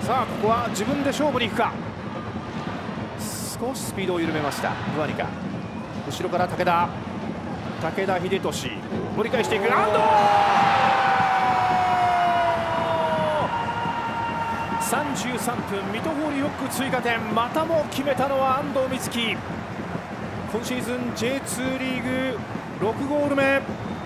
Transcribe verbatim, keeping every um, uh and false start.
さあここは自分で勝負に行くか。少しスピードを緩めましたブアニカ。後ろから武田武田秀俊盛り返していく。安藤さんじゅうさんぷん、水戸ホーリーロック追加点、またも決めたのは安藤美月。今シーズン ジェイツー リーグろくゴール目。